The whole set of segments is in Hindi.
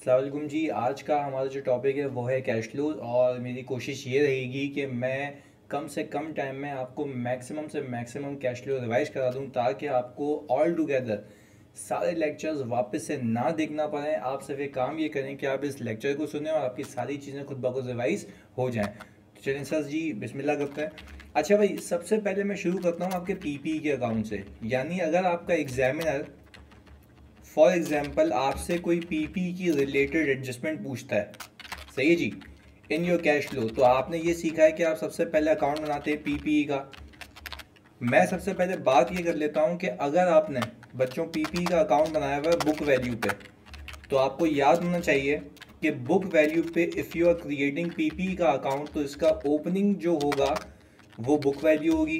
अस्सलाम वालेकुम जी। आज का हमारा जो टॉपिक है वो है कैश फ्लो, और मेरी कोशिश ये रहेगी कि मैं कम से कम टाइम में आपको मैक्सिमम से मैक्सिमम कैश फ्लो रिवाइज करा दूं, ताकि आपको ऑल टुगेदर सारे लेक्चर्स वापस से ना देखना पड़े। आप सिर्फ एक काम ये करें कि आप इस लेक्चर को सुने और आपकी सारी चीज़ें खुद ब खुद रिवाइज हो जाएं। तो चलिए सर जी, बिस्मिल्लाह करते हैं। अच्छा भाई, सबसे पहले मैं शुरू करता हूँ आपके पीपी के अकाउंट से। यानी अगर आपका एग्जामिनर फॉर एग्जाम्पल आपसे कोई पीपी की रिलेटेड एडजस्टमेंट पूछता है, सही है जी, इन योर कैश फ्लो, तो आपने ये सीखा है कि आप सबसे पहले अकाउंट बनाते हैं पीपी का। मैं सबसे पहले बात ये कर लेता हूँ कि अगर आपने बच्चों पीपी का अकाउंट बनाया हुआ है बुक वैल्यू पे, तो आपको याद होना चाहिए कि बुक वैल्यू पे if you are creating PP का अकाउंट, तो इसका ओपनिंग जो होगा वो बुक वैल्यू होगी,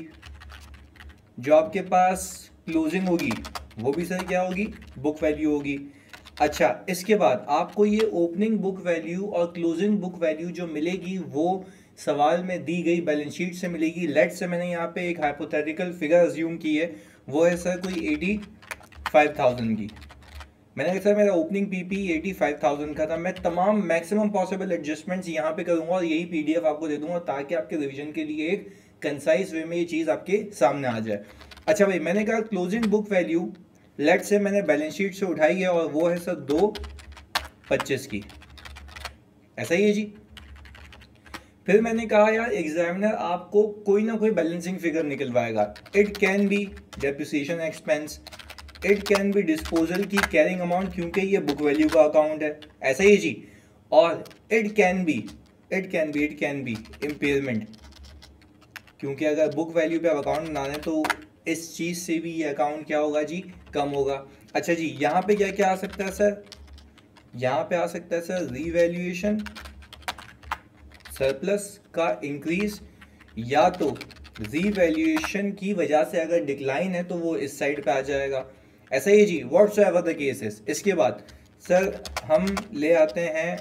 जो आपके पास क्लोजिंग होगी वो भी सर क्या होगी, बुक वैल्यू होगी। अच्छा, इसके बाद आपको ये ओपनिंग बुक वैल्यू और क्लोजिंग बुक वैल्यू जो मिलेगी वो सवाल में दी गई बैलेंस शीट से मिलेगी। लेट से मैंने यहाँ पे एक हाइपोथेटिकल फिगर अज्यूम की है, वो है सर कोई 85,000 की। मैंने कहा सर मेरा ओपनिंग पीपी 85,000 का था, मैं तमाम मैक्सिमम पॉसिबल एडजस्टमेंट्स यहाँ पे करूँगा और यही पीडीएफ आपको दे दूंगा, ताकि आपके रिवीजन के लिए एक कंसाइज वे में ये चीज़ आपके सामने आ जाए। अच्छा भाई, मैंने कहा क्लोजिंग बुक वैल्यू लेट से मैंने बैलेंस शीट से उठाई है और वो है सर 225 की, ऐसा ही है जी। फिर मैंने कहा यार एग्जामिनर आपको कोई ना कोई बैलेंसिंग फिगर निकलवाएगा। It can be depreciation expense, it can be disposal की कैरिंग अमाउंट, क्योंकि ये बुक वैल्यू का अकाउंट है, ऐसा ही जी। और इट कैन बी इम्पेयरमेंट, क्योंकि अगर बुक वैल्यू पे आप अकाउंट बना रहे हैं तो इस चीज़ से भी ये अकाउंट क्या होगा जी, कम होगा। अच्छा जी, यहाँ पे क्या क्या आ सकता है सर, यहाँ पे आ सकता है सर रीवैल्यूएशन, सरप्लस का इंक्रीज, या तो रीवैल्यूएशन की वजह से अगर डिक्लाइन है तो वो इस साइड पे आ जाएगा, ऐसा ही जी, व्हाट्सएवर द केसेस। इसके बाद सर हम ले आते हैं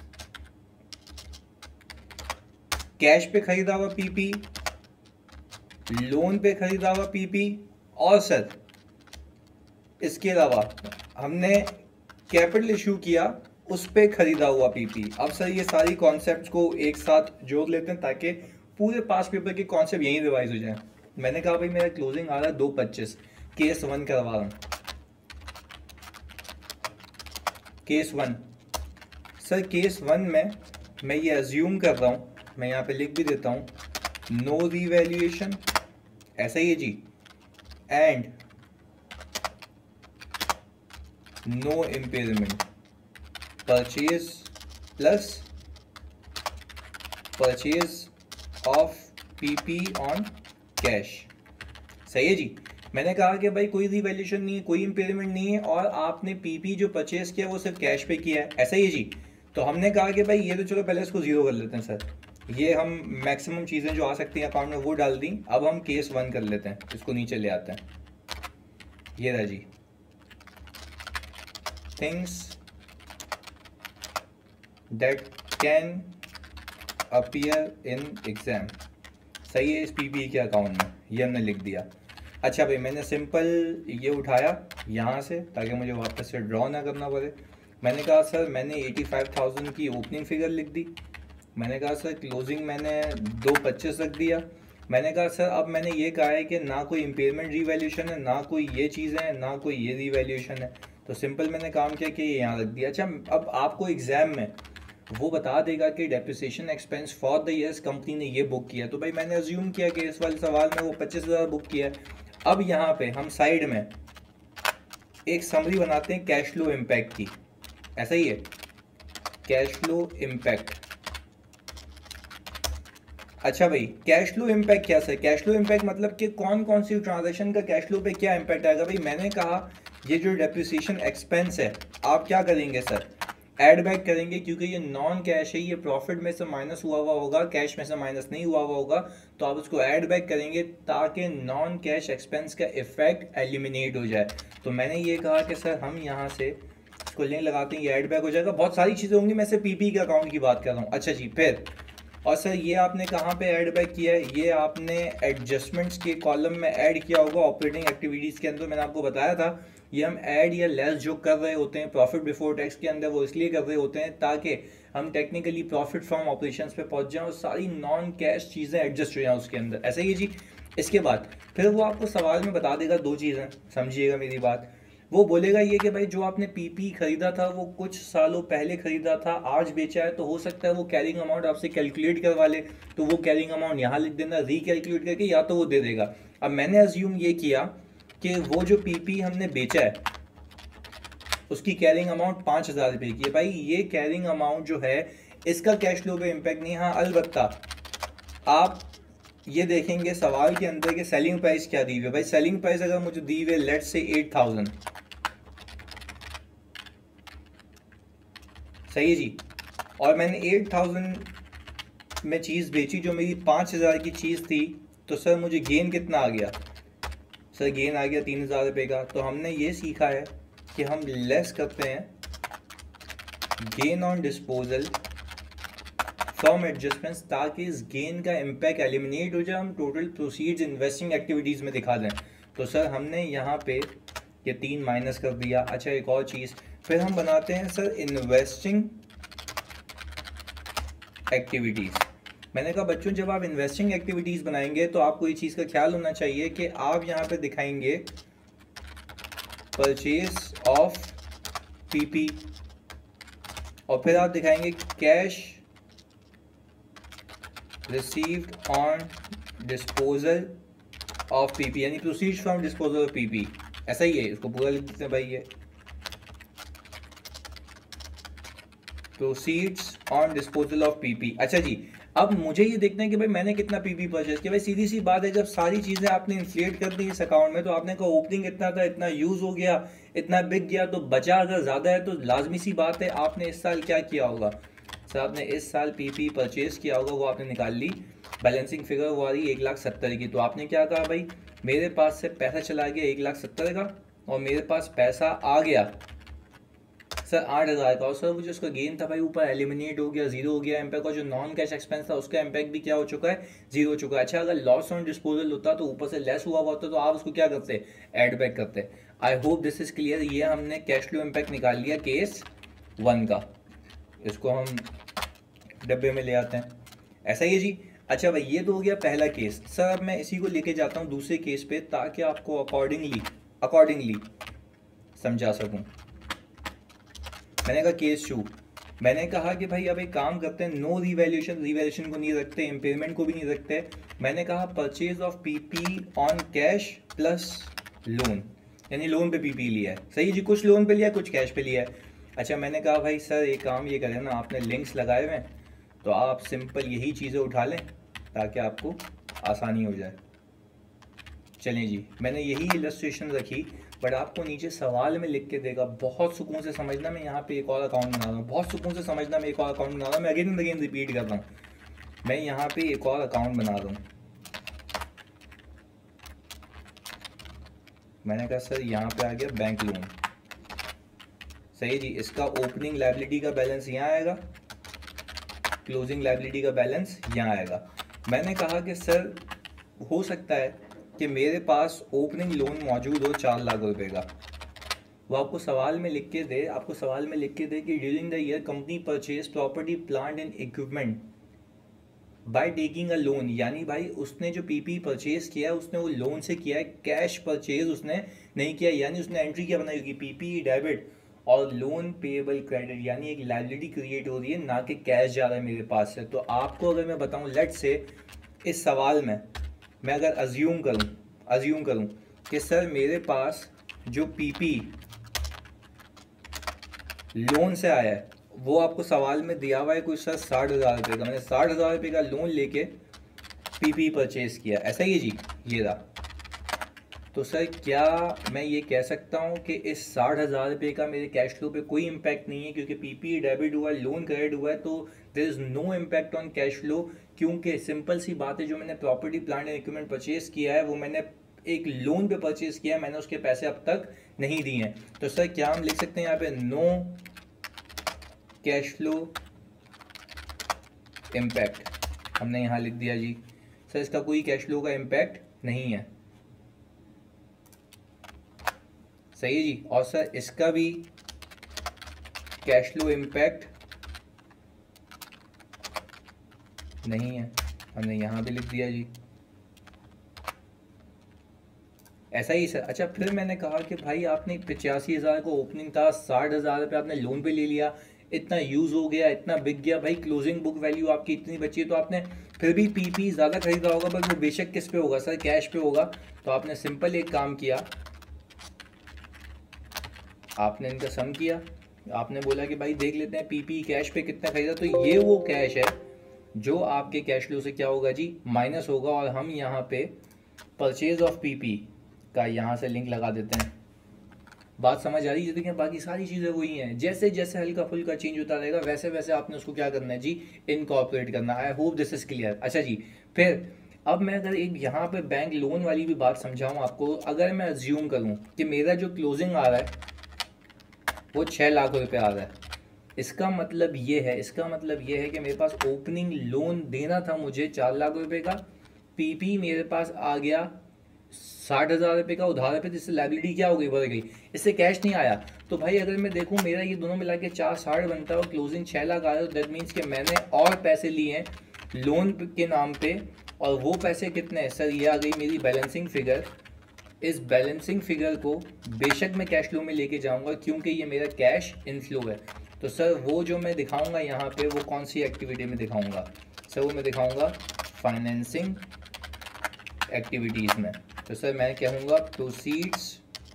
कैश पे खरीदा हुआ पीपी, लोन पे खरीदा हुआ पीपी, और सर इसके अलावा हमने कैपिटल इशू किया उस पे खरीदा हुआ पीपी। अब सर ये सारी कॉन्सेप्ट्स को एक साथ जोड़ लेते हैं ताकि पूरे पास पेपर के कॉन्सेप्ट यहीं रिवाइज हो जाए। मैंने कहा भाई मेरा क्लोजिंग आ रहा है 225, केस 1 करवा रहा हूँ। केस 1 सर, केस 1 में मैं ये अज्यूम कर रहा हूँ, मैं यहाँ पे लिख भी देता हूँ, नो रीवैल्यूएशन, ऐसा ही है जी, and no impairment, purchase plus purchase of PP on cash, सही है जी। मैंने कहा कि भाई कोई रिवैल्यूएशन नहीं है, कोई इम्पेयरमेंट नहीं है, और आपने पीपी जो परचेज किया वो सिर्फ कैश पे किया है, ऐसा ही है जी। तो हमने कहा कि भाई ये तो चलो पहले इसको जीरो कर लेते हैं सर, ये हम मैक्सिमम चीज़ें जो आ सकती हैं अकाउंट में वो डाल दी। अब हम केस 1 कर लेते हैं, इसको नीचे ले आते हैं, ये रहा जी, things that can appear in exam, सही है, इस पीपी के अकाउंट में ये हमने लिख दिया। अच्छा भाई, मैंने सिंपल ये उठाया यहाँ से ताकि मुझे वापस से ड्रॉ ना करना पड़े। मैंने कहा सर मैंने 85,000 की ओपनिंग फिगर लिख दी, मैंने कहा सर क्लोजिंग मैंने 225 रख दिया। मैंने कहा सर अब मैंने ये कहा है कि ना कोई इम्पेयरमेंट रीवैल्यूएशन है, ना कोई ये चीज़ें हैं, ना कोई ये रीवैल्यूएशन है, तो सिंपल मैंने काम किया कि ये यहाँ रख दिया। अच्छा, अब आपको एग्जाम में वो बता देगा कि depreciation expense for the years company ने ये बुक किया, तो भाई मैंने अज्यूम किया कि इस वाले सवाल में वो 25,000 बुक किया है। अब यहाँ पे हम साइड में एक समरी बनाते हैं कैश फ्लो इम्पैक्ट की, ऐसा ही है, कैश फ्लो इम्पैक्ट। अच्छा भाई, कैश फ्लो इम्पैक्ट क्या सर, कैश फ्लो इम्पैक्ट मतलब कि कौन कौन सी ट्रांजैक्शन का कैश फ्लो पे क्या इम्पैक्ट आएगा। भाई मैंने कहा ये जो डेप्रिसिएशन एक्सपेंस है आप क्या करेंगे सर, ऐड बैक करेंगे, क्योंकि ये नॉन कैश है, ये प्रॉफिट में से माइनस हुआ हुआ होगा, कैश में से माइनस नहीं हुआ हुआ होगा, तो आप उसको ऐड बैक करेंगे ताकि नॉन कैश एक्सपेंस का इफेक्ट एलिमिनेट हो जाए। तो मैंने ये कहा कि सर हम यहाँ से इसको लिंक लगाते हैं, ये ऐड बैक हो जाएगा। बहुत सारी चीज़ें होंगी, मैं से पीपी के अकाउंट की बात कर रहा हूँ। अच्छा जी, फिर और सर ये आपने कहाँ पे ऐड बैक किया है, ये आपने एडजस्टमेंट्स के कॉलम में ऐड किया होगा ऑपरेटिंग एक्टिविटीज़ के अंदर, मैंने आपको बताया था ये हम ऐड या लेस जो कर रहे होते हैं प्रॉफिट बिफोर टैक्स के अंदर, वो इसलिए कर रहे होते हैं ताकि हम टेक्निकली प्रॉफिट फ्रॉम ऑपरेशंस पे पहुंच जाएं और सारी नॉन कैश चीज़ें एडजस्ट हो जाएं उसके अंदर। ऐसा ही है जी। इसके बाद फिर वो आपको सवाल में बता देगा दो चीज़ें, समझिएगा मेरी बात। वो बोलेगा ये कि भाई जो आपने पीपी खरीदा था वो कुछ सालों पहले खरीदा था, आज बेचा है, तो हो सकता है वो कैरिंग अमाउंट आपसे कैलकुलेट करवा ले, तो वो कैरिंग अमाउंट यहाँ लिख देना रिकैलकुलेट करके, या तो वो दे देगा। अब मैंने अज्यूम ये किया कि वो जो पीपी हमने बेचा है उसकी कैरिंग अमाउंट 5,000 रुपये की है। भाई ये कैरिंग अमाउंट जो है इसका कैश फ्लो पे इम्पैक्ट नहीं। हाँ अलबत्ता आप ये देखेंगे सवाल के अंदर कि सेलिंग प्राइस क्या दी हुई है। भाई सेलिंग प्राइस अगर मुझे दी हुई है लेट्स से 8,000, सही है जी, और मैंने 8,000 में चीज़ बेची जो मेरी 5,000 की चीज़ थी, तो सर मुझे गेन कितना आ गया? सर गेन आ गया 3,000 रुपये का। तो हमने ये सीखा है कि हम लेस करते हैं gain on disposal from adjustments ताकि इस गेन का इम्पैक्ट एलिमिनेट हो जाए, हम टोटल प्रोसीड्स इन्वेस्टिंग एक्टिविटीज़ में दिखा दें। तो सर हमने यहाँ पे ये 3 माइनस कर दिया। अच्छा एक और चीज़ फिर हम बनाते हैं सर इन्वेस्टिंग एक्टिविटीज़। मैंने कहा बच्चों जब आप इन्वेस्टिंग एक्टिविटीज़ बनाएंगे तो आपको ये चीज़ का ख्याल होना चाहिए कि आप यहाँ पे दिखाएंगे परचेज ऑफ पीपी और फिर आप दिखाएंगे cash received on disposal of PP, यानी proceeds from disposal of PP. ऐसा ही है, इसको पूरा लिख देते हैं भाई, ये proceeds on disposal of PP. अच्छा जी, अब मुझे ये देखना है कि भाई मैंने कितना पीपी परचेज किया। भाई सीधी सी बात है, जब सारी चीज़ें आपने इन्फ्लेट कर दी इस अकाउंट में, तो आपने कहा ओपनिंग इतना था, इतना यूज़ हो गया, इतना बिक गया, तो बचा अगर ज़्यादा है तो लाजमी सी बात है आपने इस साल क्या किया होगा? सर आपने इस साल पीपी परचेज किया होगा, वो आपने निकाल ली, बैलेंसिंग फिगर वो आ रही 1,70,000 की। तो आपने क्या कहा भाई मेरे पास से पैसा चला गया 1,70,000 का और मेरे पास पैसा आ गया सर 8,000 का, और सर वो जो उसका गेन था भाई ऊपर एलिमिनेट हो गया, जीरो हो गया इम्पैक्ट, और जो नॉन कैश एक्सपेंस था उसका इम्पैक्ट भी क्या हो चुका है? जीरो हो चुका है। अच्छा अगर लॉस ऑन डिस्पोजल होता तो ऊपर से लेस हुआ होता तो आप उसको क्या करते? ऐड बैक करते। I hope this is clear. ये हमने कैश फ्लो इम्पैक्ट निकाल लिया केस 1 का, इसको हम डब्बे में ले आते हैं। ऐसा ही है जी। अच्छा भाई ये तो हो गया पहला केस। सर अब मैं इसी को लेके जाता हूँ दूसरे केस पे ताकि आपको अकॉर्डिंगली समझा सकूँ। मैंने कहा केस 2, मैंने कहा कि भाई अब एक काम करते हैं, नो रिवैल्यूएशन को नहीं रखते, इम्पेयरमेंट को भी नहीं रखते। मैंने कहा purchase of PP on cash plus loan, यानी लोन पे पीपी लिया है। सही जी, कुछ लोन पे लिया कुछ कैश पे लिया है। अच्छा मैंने कहा भाई सर एक काम ये करें ना, आपने लिंक्स लगाए हुए हैं तो आप सिंपल यही चीज़ें उठा लें ताकि आपको आसानी हो जाए। चलें जी, मैंने यही इलस्ट्रेशन रखी, बट आपको नीचे सवाल में लिख के देगा, बहुत सुकून से समझना। मैं यहाँ पे एक और अकाउंट बना रहा हूँ, बहुत सुकून से समझना, मैं एक और अकाउंट बना रहा हूँ, मैं अगेन एंड अगेन रिपीट कर रहा हूँ, मैं यहाँ पे एक और अकाउंट बना रहा हूँ। मैंने कहा सर यहाँ पे आ गया बैंक लोन, सही जी, इसका ओपनिंग लायबिलिटी का बैलेंस यहाँ आएगा, क्लोजिंग लायबिलिटी का बैलेंस यहाँ आएगा। मैंने कहा कि सर हो सकता है कि मेरे पास ओपनिंग लोन मौजूद हो 4 लाख रुपए का, वो आपको सवाल में लिख के दे, कि during the year company purchase property plant and equipment by taking a loan, यानी भाई उसने जो पीपी परचेज किया है उसने वो लोन से किया है, कैश परचेज उसने नहीं किया। यानी उसने एंट्री क्या बनाई होगी, पीपी डेबिट और लोन पेएबल क्रेडिट, यानी एक लायबिलिटी क्रिएट हो रही है, ना कि कैश जा रहा है मेरे पास से। तो आपको अगर मैं बताऊं, लेट से इस सवाल में मैं अगर अज्यूम करूं कि सर मेरे पास जो पीपी लोन से आया है वो आपको सवाल में दिया हुआ है कुछ सर 60,000 रुपये का, मैंने 60,000 रुपये का लोन लेके पीपी परचेज किया, ऐसा ही है जी, ये रहा। तो सर क्या मैं ये कह सकता हूँ कि इस 60,000 रुपये का मेरे कैश फ्लो पे कोई इम्पैक्ट नहीं है, क्योंकि पीपी डेबिट हुआ है, लोन क्रेडिट हुआ है, तो there is no impact on cash flow, क्योंकि सिंपल सी बात है, जो मैंने property plant and equipment purchase किया है वो मैंने एक लोन पे परचेज किया है, मैंने उसके पैसे अब तक नहीं दिए हैं। तो सर क्या हम लिख सकते हैं यहाँ पे नो कैश फ्लो इम्पैक्ट, हमने यहाँ लिख दिया जी, सर इसका कोई कैश फ्लो का इम्पैक्ट नहीं है। सही है जी। और सर इसका भी कैश फ्लो इम्पैक्ट नहीं है, हमने यहाँ भी लिख दिया जी, ऐसा ही सर। अच्छा फिर मैंने कहा कि भाई आपने 85,000 को ओपनिंग था, 60,000 रुपये आपने लोन पे ले लिया, इतना यूज़ हो गया, इतना बिक गया, भाई क्लोजिंग बुक वैल्यू आपकी इतनी बची है, तो आपने फिर भी पीपी ज़्यादा खरीदा होगा, बट वो बेशक किस पे होगा सर, कैश पे होगा। तो आपने सिंपल एक काम किया, आपने इनका सम किया, आपने बोला कि भाई देख लेते हैं पीपी कैश पे कितना खरीदा, तो ये वो कैश है जो आपके कैश फ्लो से क्या होगा जी, माइनस होगा। और हम यहाँ पे परचेज ऑफ पीपी का यहाँ से लिंक लगा देते हैं। बात समझ आ रही है? देखिए बाकी सारी चीज़ें वही हैं, जैसे जैसे हल्का फुल्का चेंज होता रहेगा वैसे वैसे आपने उसको क्या करना है जी, इनकॉर्पोरेट करना है। I hope this is clear. अच्छा जी, फिर अब मैं अगर एक यहाँ पे बैंक लोन वाली भी बात समझाऊँ आपको, अगर मैं अज्यूम करूँ कि मेरा जो क्लोजिंग आ रहा है वो 6 लाख रुपए आ रहा है, इसका मतलब ये है, इसका मतलब ये है कि मेरे पास ओपनिंग लोन देना था मुझे 4 लाख रुपए का, पीपी मेरे पास आ गया 60,000 रुपये का उधार पे, जिससे लाइबिलिटी क्या हो गई, बढ़ गई, इससे कैश नहीं आया। तो भाई अगर मैं देखूं मेरा ये दोनों मिला के 460 बनता है और क्लोजिंग 6 लाख आ रहा है, दैट मीन्स कि मैंने और पैसे लिए हैं लोन के नाम पे, और वो पैसे कितने हैं सर, ये आ गई मेरी बैलेंसिंग फिगर। इस बैलेंसिंग फिगर को बेशक मैं कैश फ्लो में लेके जाऊंगा क्योंकि ये मेरा कैश इनफ्लो है। तो सर वो जो मैं दिखाऊंगा यहाँ पे वो कौन सी एक्टिविटी में दिखाऊंगा सर, वो मैं दिखाऊंगा फाइनेंसिंग एक्टिविटीज़ में। तो सर मैं कहूँगा प्रोसीड्स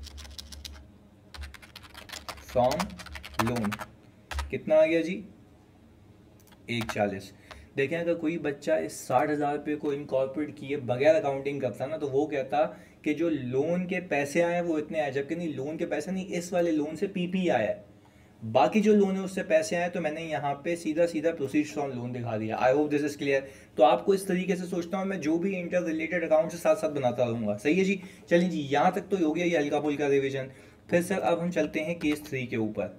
फ्रॉम लोन, कितना आ गया जी, 140। देखें अगर कोई बच्चा इस 60,000 रुपये को इनकॉर्पोरेट किए बगैर अकाउंटिंग करता ना, तो वो कहता कि जो लोन के पैसे आए वो इतने आए, जबकि नहीं, लोन के पैसे नहीं, इस वाले लोन से पीपी आया है, बाकी जो लोन है उससे पैसे आए, तो मैंने यहाँ पे सीधा सीधा प्रोसीड्स फ्रॉम लोन दिखा दिया। I hope this is clear. तो आपको इस तरीके से सोचता हूँ मैं, जो भी इंटर रिलेटेड अकाउंट से साथ साथ बनाता रहूँगा। सही है जी। चलिए जी, यहाँ तक तो हो गया ये हल्का फुल्का रिविजन। फिर सर अब हम चलते हैं केस 3 के ऊपर।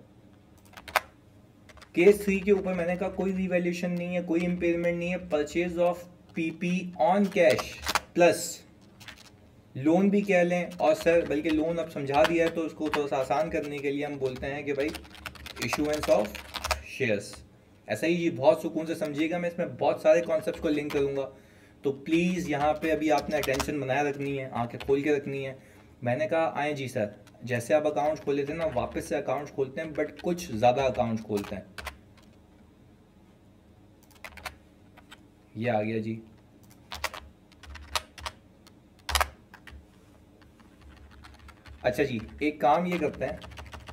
केस 3 के ऊपर मैंने कहा कोई रिवैल्यूएशन नहीं है, कोई इम्पेयरमेंट नहीं है, purchase of PP on cash plus loan भी कह लें, और सर बल्कि लोन अब समझा दिया है तो उसको थोड़ा सा आसान करने के लिए हम बोलते हैं कि भाई इशुएंस ऑफ शेयर्स। ऐसा ही जी, बहुत सुकून से समझिएगा, मैं इसमें बहुत सारे कॉन्सेप्ट को लिंक करूंगा, तो प्लीज़ यहाँ पे अभी आपने अटेंशन बनाए रखनी है, आंखें खोल के रखनी है। मैंने कहा आए जी सर, जैसे आप अकाउंट खोले थे ना, वापस से अकाउंट खोलते हैं, बट कुछ ज़्यादा अकाउंट खोलते हैं। ये आ गया जी। अच्छा जी, एक काम ये करते हैं,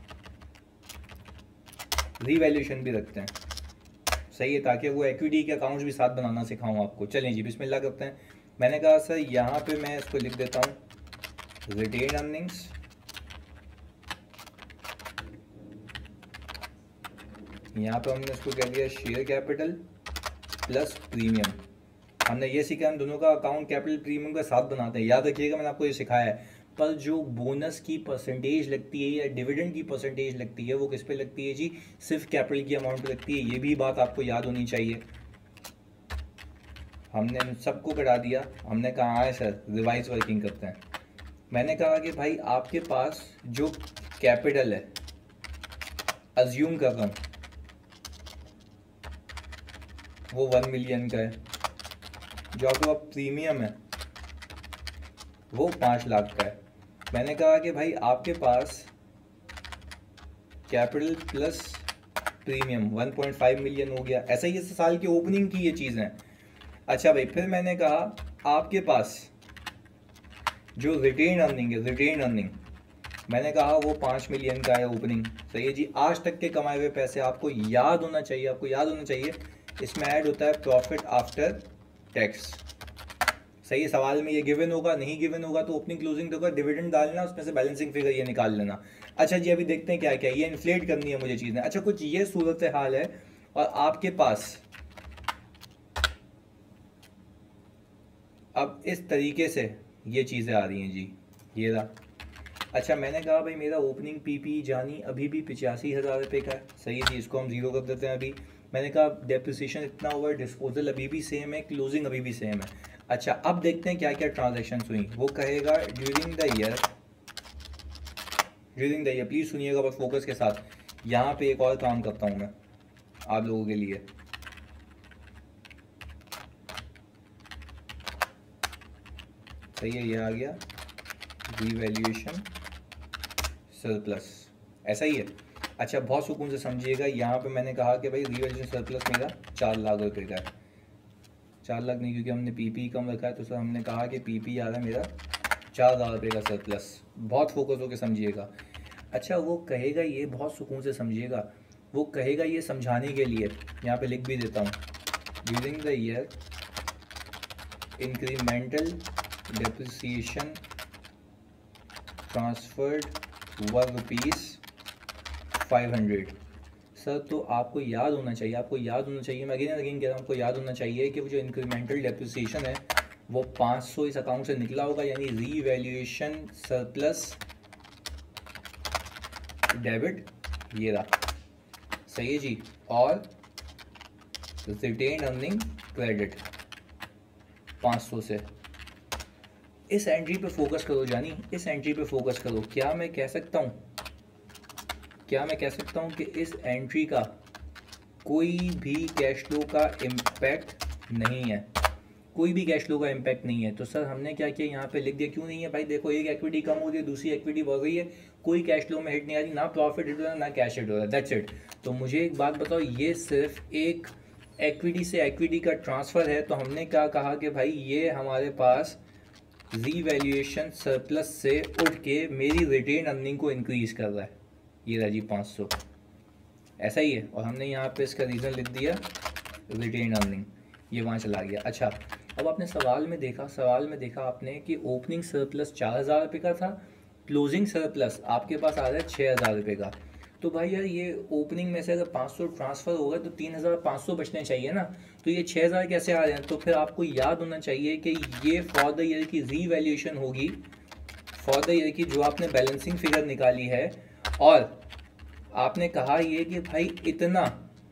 रीवैल्यूएशन भी रखते हैं, सही है, ताकि वो इक्विटी के अकाउंट्स भी साथ बनाना सिखाऊं आपको। चलें जी, बिस्मिल्लाह करते हैं। मैंने कहा सर यहाँ पे मैं इसको लिख देता हूँ रिटेन अर्निंग्स, यहाँ पे हमने इसको कह दिया शेयर कैपिटल प्लस प्रीमियम। हमने ये सीखा हम दोनों का अकाउंट कैपिटल प्रीमियम का साथ बनाते हैं, याद रखिएगा मैंने आपको ये सिखाया है। पर जो बोनस की परसेंटेज लगती है या डिविडेंड की परसेंटेज लगती है वो किस पे लगती है जी, सिर्फ कैपिटल की अमाउंट पे लगती है, ये भी बात आपको याद होनी चाहिए। हमने सबको करा दिया, हमने कहा है सर रिवाइज वर्किंग करते हैं। मैंने कहा कि भाई आपके पास जो कैपिटल है, अज्यूम कर रहा हूँ वो 1 मिलियन का है, जो आपके पास प्रीमियम है वो 5 लाख का है। मैंने कहा कि भाई आपके पास कैपिटल प्लस प्रीमियम 1.5 मिलियन हो गया, ऐसा ही इस साल की ओपनिंग की ये चीज़ है। अच्छा भाई, फिर मैंने कहा आपके पास जो रिटेन अर्निंग है, रिटेन अर्निंग मैंने कहा वो 5 मिलियन का है ओपनिंग। सही है जी। आज तक के कमाए हुए पैसे आपको याद होना चाहिए, आपको याद होना चाहिए, इसमें ऐड होता है प्रॉफिट आफ्टर टैक्स। सही है, सवाल में ये गिवन होगा, नहीं गिवन होगा तो ओपनिंग क्लोजिंग होगा, डिविडेंड डालना, उसमें से बैलेंसिंग फिगर ये निकाल लेना। अच्छा जी, अभी देखते हैं क्या क्या ये इन्फ्लेट करनी है मुझे चीज़ें। अच्छा, कुछ ये सूरत हाल है और आपके पास अब इस तरीके से ये चीज़ें आ रही हैं जी, ये रहा। अच्छा, मैंने कहा भाई मेरा ओपनिंग पीपी जानी अभी भी 85,000 रुपये का है। सही है जी, इसको हम जीरो कर देते हैं अभी। मैंने कहा डेप्रिसिएशन इतना हुआ है, डिस्पोजल अभी भी सेम है, क्लोजिंग अभी भी सेम है। अच्छा, अब देखते हैं क्या क्या ट्रांजैक्शंस हुई। वो कहेगा during the year during the year, please सुनिएगा बस फोकस के साथ। यहाँ पे एक और काम करता हूँ मैं आप लोगों के लिए। सही है, ये आ गया रीवैल्यूएशन सरप्लस, ऐसा ही है। अच्छा बहुत सुकून से समझिएगा, यहाँ पे मैंने कहा कि भाई रीवैल्यूएशन सरप्लस मेरा 4 लाख रुपए का है। 4 लाख नहीं, क्योंकि हमने पीपी कम रखा है, तो सर हमने कहा कि पीपी आ रहा है मेरा 4,000 रुपये का सरप्लस। बहुत फोकस होकर समझिएगा। अच्छा वो कहेगा ये, बहुत सुकून से समझिएगा, वो कहेगा ये समझाने के लिए, यहाँ पे लिख भी देता हूँ, during the year incremental depreciation transferred ₹500। सर तो आपको याद होना चाहिए, आपको याद होना चाहिए, मैं अगेन अगेन कह रहा हूँ, आपको याद होना चाहिए कि वो जो इंक्रीमेंटल डेप्रिसिएशन है वो 500 इस अकाउंट से निकला होगा, यानी रीवैल्यूएशन सरप्लस डेबिट ये रहा। सही है जी। और रिटेन अर्निंग क्रेडिट 500 से। इस एंट्री पे फोकस करो जानी, इस एंट्री पे फोकस करो। क्या मैं कह सकता हूँ कि इस एंट्री का कोई भी कैश फ्लो का इम्पैक्ट नहीं है, कोई भी कैश फ्लो का इम्पैक्ट नहीं है। तो सर हमने क्या किया, यहाँ पे लिख दिया, क्यों नहीं है भाई, देखो एक एक्विटी कम हो रही है, दूसरी एक्विटी बढ़ रही है, कोई कैश फ्लो में हिट नहीं आ रही, ना प्रॉफिट हिट हो रहा है ना कैश हिट हो रहा है, दैट्स इट। तो मुझे एक बात बताओ, ये सिर्फ एक एक्विटी से एक्विटी का ट्रांसफ़र है, तो हमने क्या कहा कि भाई ये हमारे पास रीवैल्यूएशन सरप्लस से उठ के मेरी रिटेन अर्निंग को इंक्रीज़ कर रहा है। ये रहा जी 500, ऐसा ही है। और हमने यहाँ पे इसका रीज़न लिख दिया रिटेन अर्निंग, ये वहाँ चला गया। अच्छा अब आपने सवाल में देखा आपने कि ओपनिंग सरप्लस 4,000 रुपये का था, क्लोजिंग सरप्लस आपके पास आ रहा है 6,000 रुपये का। तो भाई यार ये ओपनिंग में से अगर 500 ट्रांसफ़र होगा तो 3,500 बचने चाहिए ना, तो ये 6,000 कैसे आ रहे हैं। तो फिर आपको याद होना चाहिए कि ये फॉर द ईयर की रीवैल्यूएशन होगी, फॉर द ईयर की जो आपने बैलेंसिंग फिगर निकाली है, और आपने कहा ये कि भाई इतना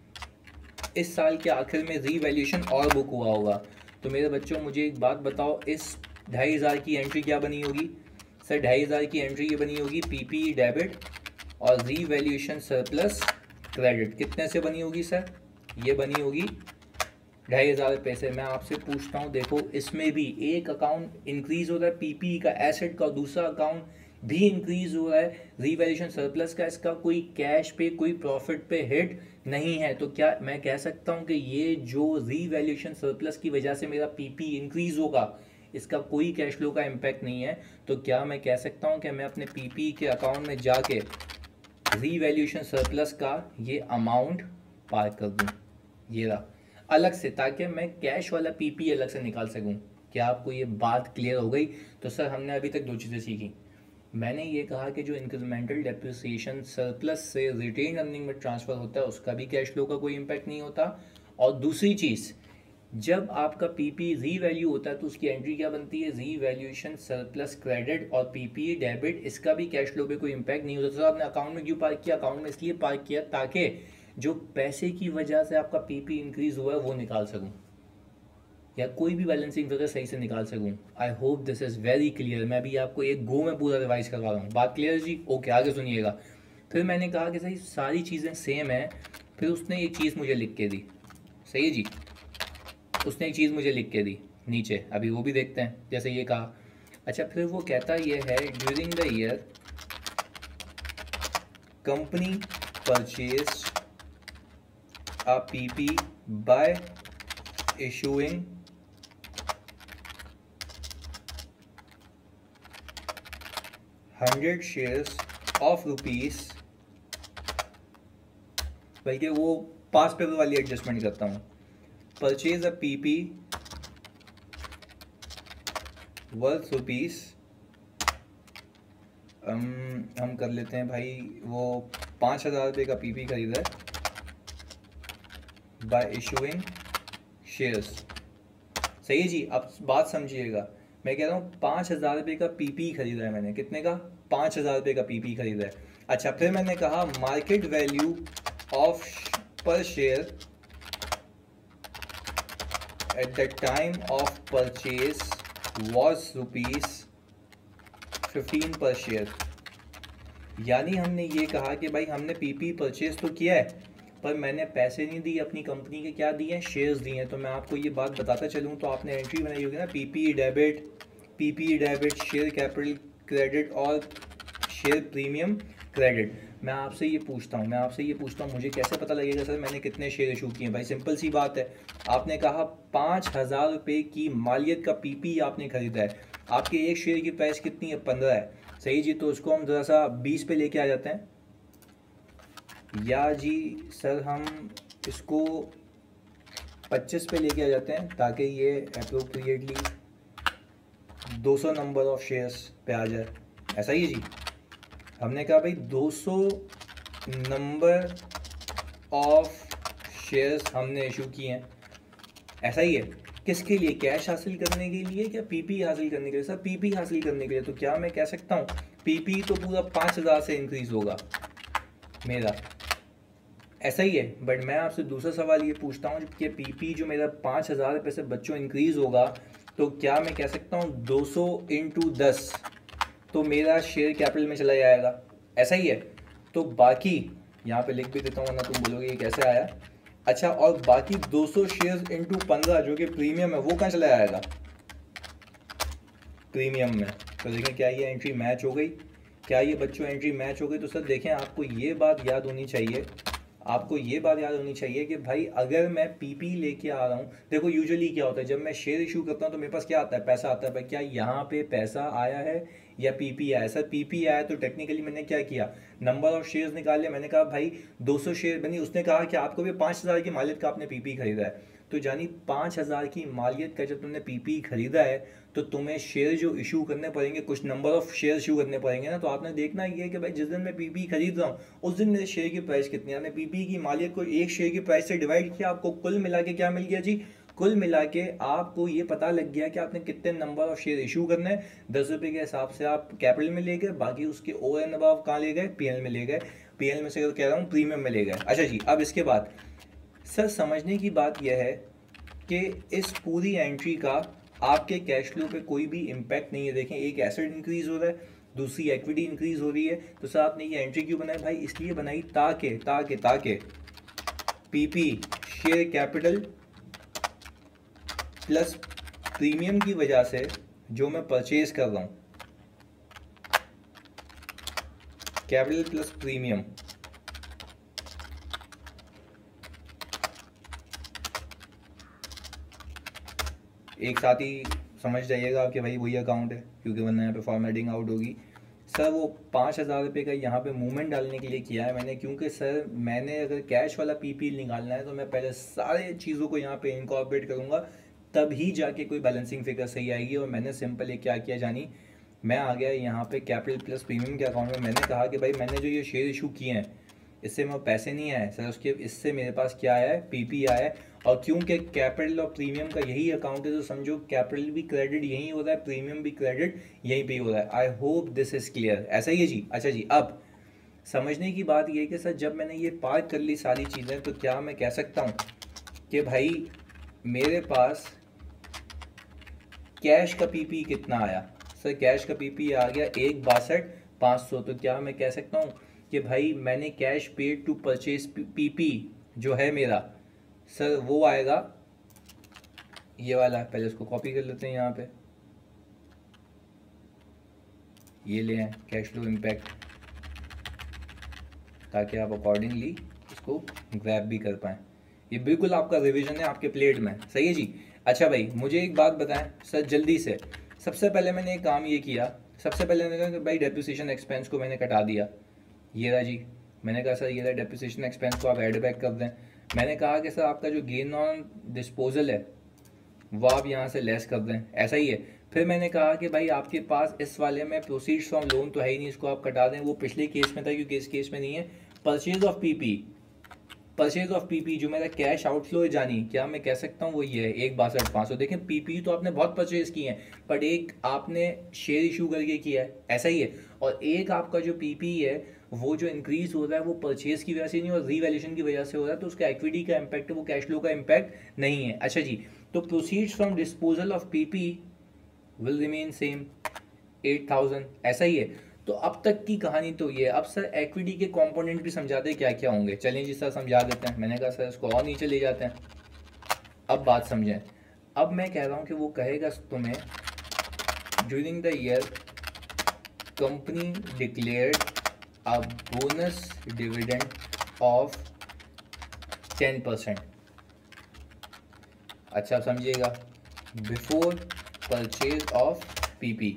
इस साल के आखिर में रीवैल्यूएशन और बुक हुआ होगा। तो मेरे बच्चों मुझे एक बात बताओ, इस 2,500 की एंट्री क्या बनी होगी। सर 2,500 की एंट्री ये बनी होगी पीपी डेबिट और रीवैल्यूएशन सरप्लस क्रेडिट। कितने से बनी होगी सर, ये बनी होगी 2,500 रुपये से। मैं आपसे पूछता हूँ, देखो इसमें भी एक अकाउंट इंक्रीज हो रहा है पीपी का एसेट का, दूसरा अकाउंट भी इंक्रीज हो रहा है रीवैल्यूएशन सरप्लस का, इसका कोई कैश पे कोई प्रॉफिट पे हिट नहीं है। तो क्या मैं कह सकता हूँ कि ये जो रीवैल्यूएशन सरप्लस की वजह से मेरा पीपी इंक्रीज होगा, इसका कोई कैश फ्लो का इम्पैक्ट नहीं है। तो क्या मैं कह सकता हूँ कि मैं अपने पीपी के अकाउंट में जाके रीवैल्यूएशन सरप्लस का ये अमाउंट पार कर दूँ, ये रहा अलग से, ताकि मैं कैश वाला पीपी अलग से निकाल सकूँ। क्या आपको ये बात क्लियर हो गई। तो सर हमने अभी तक 2 चीज़ें सीखी। मैंने ये कहा कि जो इंक्रीमेंटल डेप्रिसिएशन सरप्लस से रिटेन अर्निंग में ट्रांसफ़र होता है उसका भी कैश फ्लो का कोई इम्पैक्ट नहीं होता। और दूसरी चीज़, जब आपका पीपी रीवैल्यू होता है तो उसकी एंट्री क्या बनती है, रीवैल्यूएशन सरप्लस क्रेडिट, और पीपी डेबिट, इसका भी कैश फ्लो पे कोई इम्पैक्ट नहीं होता। तो आपने अकाउंट में क्यों पार्क किया, अकाउंट में इसलिए पार्क किया ताकि जो पैसे की वजह से आपका पीपी इंक्रीज हुआ है वो निकाल सकूँ, या कोई भी बैलेंसिंग फिगर सही से निकाल सकूँ। I hope this is very clear. मैं भी आपको एक गो में पूरा रिवाइज करवा रहा हूँ। बात क्लियर है जी, ओके आगे सुनिएगा। फिर मैंने कहा कि सही सारी चीज़ें सेम है, फिर उसने एक चीज़ मुझे लिख के दी। सही है जी, उसने एक चीज़ मुझे लिख के दी नीचे, अभी वो भी देखते हैं। जैसे ये कहा, अच्छा फिर वो कहता ये है during the year company purchase a PP by issuing 100 shares of rupees, बल्कि वो पास पेपर वाली एडजस्टमेंट करता हूँ, purchase a PP worth rupees, हम कर लेते हैं भाई, वो 5,000 रुपये का PP खरीदा है बाय इशूइंग शेयर्स। सही है जी। अब बात समझिएगा, मैं कह रहा हूँ 5,000 रुपये का पीपी खरीदा है मैंने, कितने का, 5,000 रुपये का पीपी खरीदा है। अच्छा फिर मैंने कहा market value of per share at the time of purchase was ₹15 per share. यानी हमने ये कहा कि भाई हमने पीपी परचेज तो किया है, पर मैंने पैसे नहीं दिए अपनी कंपनी के, क्या दिए हैं, शेयर्स दिए हैं। तो मैं आपको ये बात बताता चलूँ, तो आपने एंट्री बनाई होगी ना, PP debit, share capital credit और शेयर प्रीमियम क्रेडिट। मैं आपसे ये पूछता हूँ मुझे कैसे पता लगेगा सर मैंने कितने शेयर इशू किए हैं? भाई सिंपल सी बात है, आपने कहा 5,000 रुपये की मालियत का पीपी आपने खरीदा है, आपके एक शेयर की प्राइस कितनी है, 15 है, सही जी। तो उसको हम ज़रा सा 20 पे लेके आ जाते हैं, या जी सर हम इसको 25 पे लेके आ जाते हैं, ताकि ये अप्रोप्रिएटली 200 नंबर ऑफ शेयर्स पे आ जाए। ऐसा ही है जी, हमने कहा भाई 200 नंबर ऑफ शेयर्स हमने इशू किए हैं, ऐसा ही है। किसके लिए? कैश हासिल करने के लिए, क्या पीपी हासिल करने के लिए? सर पीपी हासिल करने के लिए। तो क्या मैं कह सकता हूँ पीपी तो पूरा 5,000 से इंक्रीज होगा मेरा, ऐसा ही है। बट मैं आपसे दूसरा सवाल ये पूछता हूँ कि पीपी जो मेरा 5,000 रुपये से बच्चों इंक्रीज होगा, तो क्या मैं कह सकता हूँ 200 इंटू 10 तो मेरा शेयर कैपिटल में चला जाएगा, ऐसा ही है। तो बाकी यहाँ पे लिख भी देता हूँ, वरना तुम बोलोगे ये कैसे आया। अच्छा, और बाकी 200 शेयर्स इंटू 15 जो कि प्रीमियम है, वो कहाँ चला जाएगा? प्रीमियम में। तो देखें क्या ये एंट्री मैच हो गई, क्या ये बच्चों एंट्री मैच हो गई? तो सर देखें, आपको ये बात याद होनी चाहिए, आपको ये बात याद होनी चाहिए कि भाई अगर मैं पीपी लेके आ रहा हूँ, देखो यूजुअली क्या होता है जब मैं शेयर इशू करता हूँ तो मेरे पास क्या आता है, पैसा आता है। भाई क्या यहाँ पे पैसा आया है या पीपी आया? सर पीपी आया, तो टेक्निकली मैंने क्या किया, नंबर ऑफ शेयर्स निकाले, मैंने कहा भाई 200 शेयर बनी। उसने कहा कि आपको भी 5,000 की मालियत का आपने पीपी खरीदा है, तो जानी 5,000 की मालियत का जब तुमने पीपी खरीदा है तो तुम्हें शेयर जो इशू करने पड़ेंगे, कुछ नंबर ऑफ शेयर इशू करने पड़ेंगे ना। तो आपने देखना ये है कि भाई जिस दिन मैं पीपी खरीद रहा हूँ उस दिन मेरे शेयर की प्राइस कितनी है। आपने पीपी की मालियत को एक शेयर की प्राइस से डिवाइड किया, आपको कुल मिला के क्या मिल गया जी, कुल मिला के आपको ये पता लग गया कि आपने कितने नंबर ऑफ शेयर इशू करने हैं। 10 रुपये के हिसाब से आप कैपिटल में ले गए, बाकी उसके ओवर एंड अबव कहाँ ले गए, पीएल में ले गए, पीएल में से कह रहा हूँ प्रीमियम में ले गए। अच्छा जी, अब इसके बाद सर समझने की बात यह है कि इस पूरी एंट्री का आपके कैश फ्लो पे कोई भी इम्पैक्ट नहीं है। देखें, एक एसेट इंक्रीज हो रहा है, दूसरी इक्विटी इंक्रीज हो रही है। तो सर आपने ये एंट्री क्यों बनाई? भाई इसलिए बनाई ताकि ताकि ताकि PP share capital plus premium की वजह से जो मैं परचेज कर रहा हूँ, कैपिटल प्लस प्रीमियम, एक साथ ही समझ जाइएगा कि भाई वही अकाउंट है, क्योंकि वरना यहाँ पे फॉर्मेटिंग आउट होगी। सर वो 5,000 रुपये का यहाँ पे मूवमेंट डालने के लिए किया है मैंने, क्योंकि सर मैंने अगर कैश वाला पीपी निकालना है तो मैं पहले सारे चीज़ों को यहाँ पे इनकॉर्पोरेट करूँगा, तभी जाके कोई बैलेंसिंग फिगर सही आएगी। और मैंने सिंपल ये क्या किया जानी, मैं आ गया यहाँ पे कैपिटल प्लस प्रीमियम के अकाउंट में। मैंने कहा कि भाई मैंने जो ये शेयर इशू किए हैं इससे मेरे पैसे नहीं आए सर, उसके इससे मेरे पास क्या आया है, पीपी आया है। और क्योंकि कैपिटल और प्रीमियम का यही अकाउंट है, तो समझो कैपिटल भी क्रेडिट यहीं हो रहा है, प्रीमियम भी क्रेडिट यहीं पे हो रहा है। I hope this is clear, ऐसा ही है जी। अच्छा जी, अब समझने की बात यह है कि सर जब मैंने ये पार्क कर ली सारी चीज़ें, तो क्या मैं कह सकता हूँ कि भाई मेरे पास कैश का पीपी कितना आया? सर कैश का पीपी आ गया 1,62,500। तो क्या मैं कह सकता हूँ कि भाई मैंने cash paid to purchase PP जो है मेरा, सर वो आएगा ये वाला। पहले इसको कॉपी कर लेते हैं यहाँ पे, ये ले आए कैश फ्लो इम्पैक्ट, ताकि आप अकॉर्डिंगली इसको ग्रैब भी कर पाएँ। ये बिल्कुल आपका रिवीजन है आपके प्लेट में, सही है जी। अच्छा भाई मुझे एक बात बताएं सर जल्दी से, सबसे पहले मैंने एक काम ये किया, सबसे पहले मैंने कहा कि भाई डेप्रिसिएशन एक्सपेंस को मैंने कटा दिया, ये रहा जी। मैंने कहा सर ये रहा डेप्रिसिएशन एक्सपेंस को आप ऐड बैक कर दें। मैंने कहा कि सर आपका जो गेन ऑन डिस्पोजल है वो आप यहाँ से लेस कर दें, ऐसा ही है। फिर मैंने कहा कि भाई आपके पास इस वाले में प्रोसीड्स फ्रॉम लोन तो है ही नहीं, इसको आप कटा दें, वो पिछले केस में था क्योंकि इस केस में नहीं है। Purchase of PP, purchase of PP जो मेरा कैश आउटफ्लो है जानी, क्या मैं कह सकता हूँ वो ये है 1,62,500। देखें पीपी तो आपने बहुत परचेज किए हैं, बट एक आपने शेयर इशू करके किया है, ऐसा ही है। और एक आपका जो पीपी है वो जो इंक्रीज हो रहा है वो परचेज की वजह से नहीं और रीवैल्यूएशन की वजह से हो रहा है, तो उसका इक्विटी का इम्पैक्ट है, वो कैश फ्लो का इम्पैक्ट नहीं है। अच्छा जी, तो proceeds from disposal of PP will remain same 8,000, ऐसा ही है। तो अब तक की कहानी तो ये। अब सर इक्विटी के कंपोनेंट भी समझाते क्या क्या होंगे। चलें जी सर समझा देते हैं। मैंने कहा सर इसको और नीचे ले जाते हैं। अब बात समझें। अब मैं कह रहा हूँ कि वो कहेगा तुम्हें during the year company declared a bonus dividend of 10%। अच्छा समझिएगा, before purchase of PP.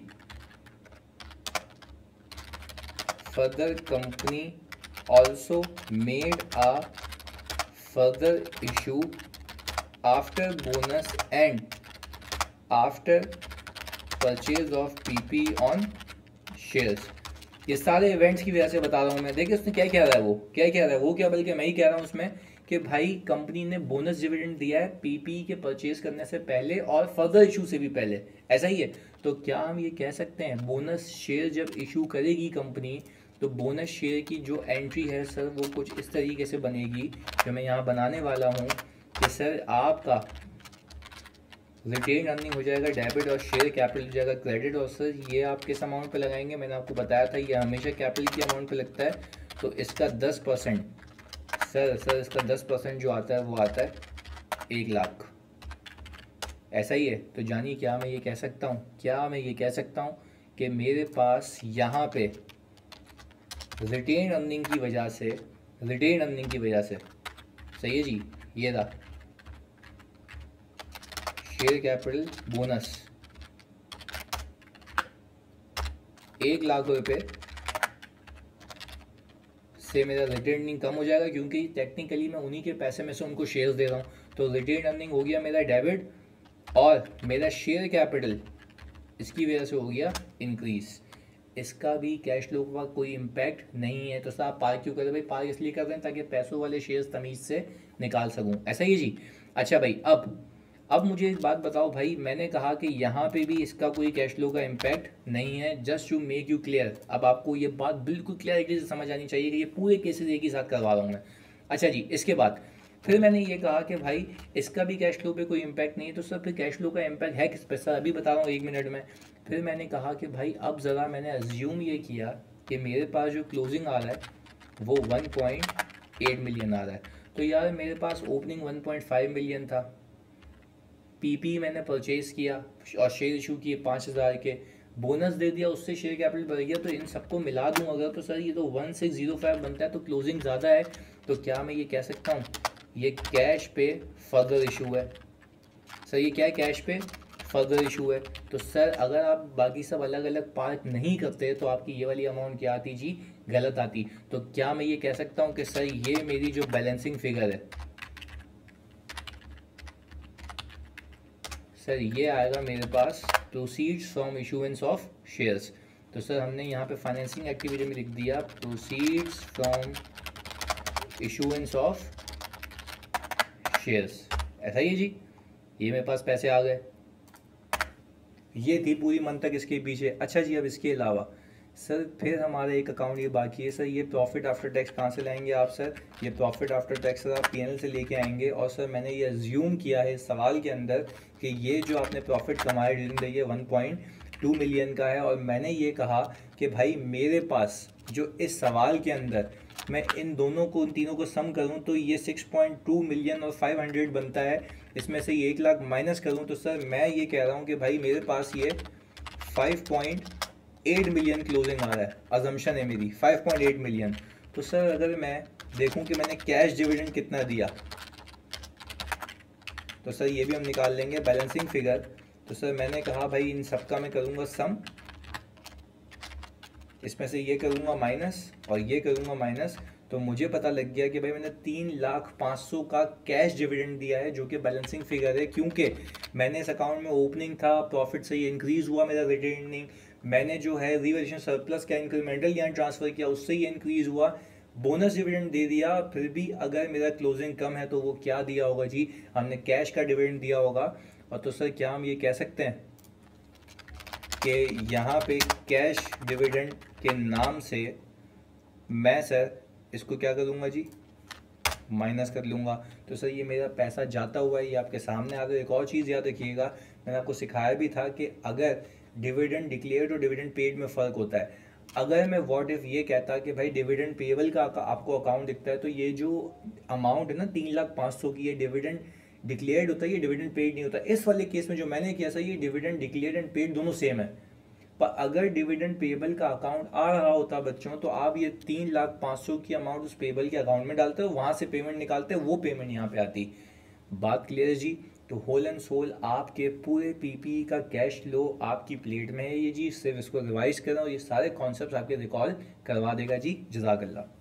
Further company also made a further issue after bonus and after purchase of PP on shares. ये सारे इवेंट्स की वजह से बता रहा हूँ मैं। देखिए उसने क्या कह रहा है, वो क्या कह रहा है, वो क्या बल्कि मैं ही कह रहा हूँ उसमें कि भाई कंपनी ने बोनस डिविडेंड दिया है पीपी के परचेज करने से पहले और फर्दर इशू से भी पहले, ऐसा ही है। तो क्या हम ये कह सकते हैं बोनस शेयर जब इशू करेगी कंपनी तो बोनस शेयर की जो एंट्री है सर वो कुछ इस तरीके से बनेगी जो मैं यहाँ बनाने वाला हूँ कि सर आपका रिटेन अर्निंग हो जाएगा डेबिट और शेयर कैपिटल हो जाएगा क्रेडिट। और सर ये आप किस अमाउंट पे लगाएंगे, मैंने आपको बताया था ये हमेशा कैपिटल की अमाउंट पे लगता है। तो इसका 10% सर इसका 10% जो आता है वो आता है 1,00,000, ऐसा ही है। तो जानिए क्या मैं ये कह सकता हूँ, क्या मैं ये कह सकता हूँ कि मेरे पास यहाँ पे रिटेन अर्निंग की वजह से, रिटेन अर्निंग की वजह से, सही है जी, ये रहा शेयर कैपिटल बोनस 1,00,000 रुपये से मेरा रिटेन अर्निंग कम हो जाएगा क्योंकि टेक्निकली मैं उन्हीं के पैसे में से उनको शेयर्स दे रहा हूँ। तो रिटेन अर्निंग हो गया मेरा डेबिट और मेरा शेयर कैपिटल इसकी वजह से हो गया इंक्रीज। इसका भी कैश फ्लो का कोई इम्पैक्ट नहीं है। तो सर आप पार क्यों कर रहे हैं भाई? पार इसलिए कर रहे हैं ताकि पैसों वाले शेयर्स तमीज़ से निकाल सकूं, ऐसा ही है जी। अच्छा भाई अब मुझे एक बात बताओ भाई, मैंने कहा कि यहाँ पे भी इसका कोई कैश फ्लो का इम्पैक्ट नहीं है, just to make you clear. अब आपको ये बात बिल्कुल क्लियरिटी से समझ आनी चाहिए कि ये पूरे केसेस एक ही साथ करवा रहा हूँ मैं। अच्छा जी, इसके बाद फिर मैंने ये कहा कि भाई इसका भी कैश फ्लो पे कोई इम्पैक्ट नहीं है। तो सर फिर कैश फ्लो का इम्पैक्ट है किस पे? सर अभी बता रहा हूँ 1 मिनट में। फिर मैंने कहा कि भाई अब ज़रा मैंने अज्यूम ये किया कि मेरे पास जो क्लोजिंग आ रहा है वो 1.8 मिलियन आ रहा है। तो यार मेरे पास ओपनिंग 1.5 मिलियन था, पीपी मैंने परचेज़ किया और शेयर इशू किए 5,000 के, बोनस दे दिया, उससे शेयर कैपिटल बढ़ गया। तो इन सबको मिला दूं अगर तो सर ये तो 1605 बनता है। तो क्लोजिंग ज़्यादा है। तो क्या मैं ये कह सकता हूँ ये कैश पे फर्दर इशू है? सर ये क्या है? कैश पे फर्दर इशू है। तो सर अगर आप बाकी सब अलग अलग पार्ट नहीं करते तो आपकी ये वाली अमाउंट क्या आती जी? गलत आती। तो क्या मैं ये कह सकता हूँ कि सर ये मेरी जो बैलेंसिंग फिगर है सर ये आएगा मेरे पास proceeds from issuance of shares. तो सर हमने यहाँ पे फाइनेंसिंग एक्टिविटी में लिख दिया proceeds from issuance of shares, ऐसा ही है जी। ये मेरे पास पैसे आ गए, ये थी पूरी मंतक इसके पीछे। अच्छा जी, अब इसके अलावा सर फिर हमारा एक अकाउंट ये बाकी है। सर ये प्रॉफिट आफ्टर टैक्स कहाँ से लाएंगे आप? सर ये प्रॉफिट आफ्टर टैक्स सर आप पीएनएल से लेके आएंगे। और सर मैंने ये अज्यूम किया है इस सवाल के अंदर कि ये जो आपने प्रॉफिट कमाया ड्यूरिंग द ईयर 1.2 मिलियन का है। और मैंने ये कहा कि भाई मेरे पास जो इस सवाल के अंदर मैं इन दोनों को, इन तीनों को सम करूं तो ये 6.2 मिलियन और 500 बनता है। इसमें से 1,00,000 माइनस करूं तो सर मैं ये कह रहा हूं कि भाई मेरे पास ये 5.8 मिलियन क्लोजिंग आ रहा है। अजम्पशन है मेरी 5.8 मिलियन। तो सर अगर मैं देखूं कि मैंने कैश डिविडेंड कितना दिया तो सर ये भी हम निकाल लेंगे बैलेंसिंग फिगर। तो सर मैंने कहा भाई इन सबका मैं करूँगा सम, इसमें से ये करूँगा माइनस और ये करूँगा माइनस। तो मुझे पता लग गया कि भाई मैंने 3,500,000 का कैश डिविडेंड दिया है जो कि बैलेंसिंग फिगर है। क्योंकि मैंने इस अकाउंट में ओपनिंग था, प्रॉफिट से ये इंक्रीज हुआ मेरा रिटेनिंग, मैंने जो है रिवैल्यूएशन सरप्लस का इंक्रीमेंटल यहाँ ट्रांसफ़र किया उससे ये इंक्रीज हुआ, बोनस डिविडेंड दे दिया। फिर भी अगर मेरा क्लोजिंग कम है तो वो क्या दिया होगा जी? हमने कैश का डिविडेंड दिया होगा। और तो सर क्या हम ये कह सकते हैं कि यहाँ पे कैश डिविडेंड के नाम से मैं सर इसको क्या करूँगा जी? माइनस कर लूँगा। तो सर ये मेरा पैसा जाता हुआ है, ये आपके सामने आ गया। एक और चीज़ याद रखिएगा, मैंने आपको सिखाया भी था कि अगर डिविडेंड डिक्लेयर्ड और डिविडेंड पेड में फ़र्क होता है। अगर मैं व्हाट इफ ये कहता कि भाई डिविडेंड पेएबल का आपको अकाउंट दिखता है, तो ये जो अमाउंट है ना 3,05,000 की, ये डिविडेंड डिक्लेयर्ड होता है, ये डिविडेंड पेड नहीं होता। इस वाले केस में जो मैंने किया था, ये डिविडेंड डिक्लेयर्ड एंड पेड दोनों सेम है। पर अगर डिविडेंड पेएबल का अकाउंट आ रहा होता बच्चों, तो आप ये 3,05,000 की अमाउंट उस पेएबल के अकाउंट में डालते हो, वहां से पेमेंट निकालते हो, वो पेमेंट यहाँ पे आती। बात क्लियर है जी। तो होल एंड सोल आपके पूरे पीपीई का कैश फ्लो आपकी प्लेट में है ये जी। सिर्फ इसको रिवाइज कर रहा हूँ, ये सारे कॉन्सेप्ट आपके रिकॉल करवा देगा जी। जज़ाकल्लाह।